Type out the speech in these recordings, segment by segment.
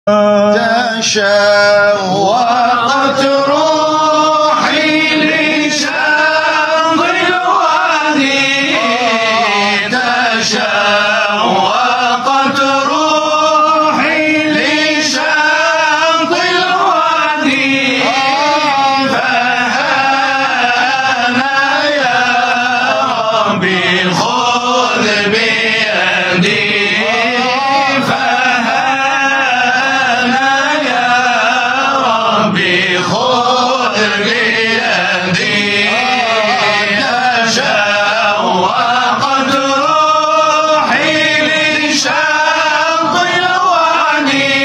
تشوقت روحي لشاطئ الوادي، تشوقت روحي لشاطئ الوادي، فهانا يا ربي خذ بيدي، خذ بيدي، تشوقت روحي لشاطئ الوادي،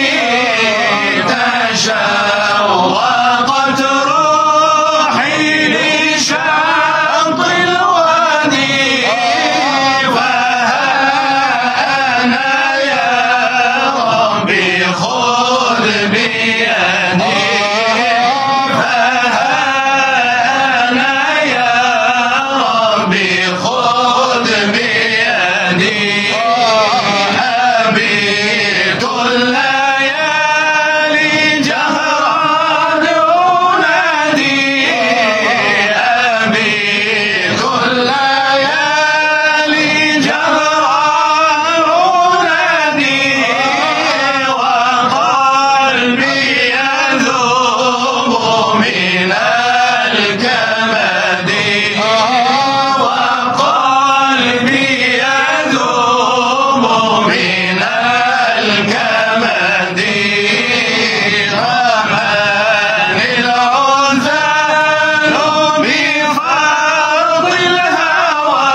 تشوقت روحي لشاطئ الوادي، فأنا يا ربي خذ بيدي، خذ بيدي، أبيت الليالي جهرا أنادي، أبيت الليالي جهرا أنادي، وقلبي يذوب من الكمد، من الكمد، رمان العذال بفرط الهوى،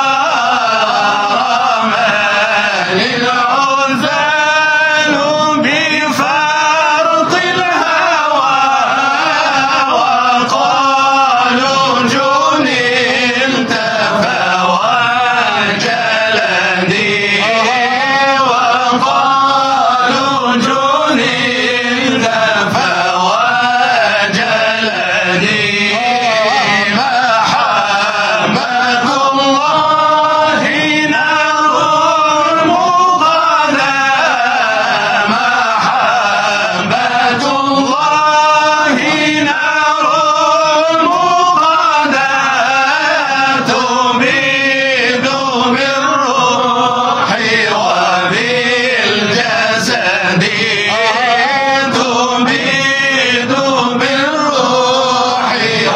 رمان العذال بفرط الهوى، وقالوا جننت فوجلدي، وقالوا جننت فوجلدي، محبة الله نار مقدة، محبة الله نار مقدة، تبيد بالروح وبالجسد، تبيد بالروح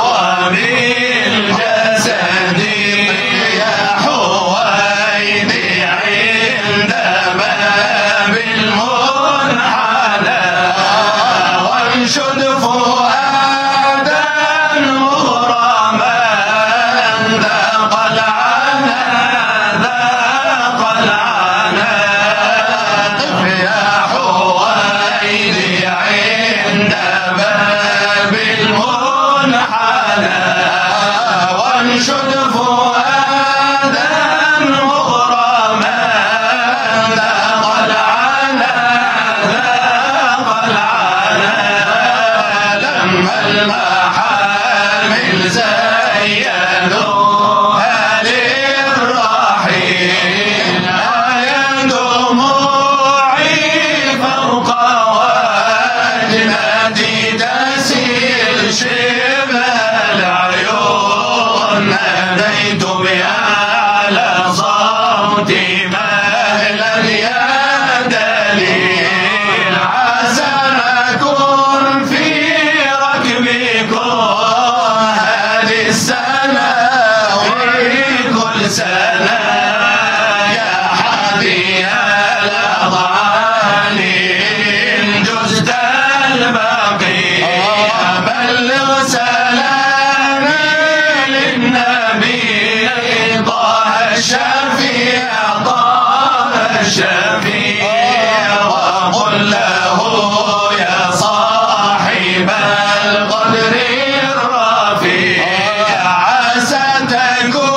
وبالجسد، يا حويدي عند باب المنحدى، وانشد فؤادا مغرما، ذاق العنا ذاق العنا، يا حويدي عند باب المنحدى، وانشد فؤادا مغرما، ذاق العنا ذاق العنا، لما المحامل زينوها للرحيل، آية دموعي فوق وجنتي تسيل شبه العيون، ناديت بأعلى صوتي مهلا يا دليل، عسى أكون في ركبكم هذه السنة وكل سنة، يا حادي الأضعان إن جزت البقية، بلغ سلامي للنبي طه الشفيع، طه الشفيع، وقل له يا صاحب القدر الرفيع، عسى تكون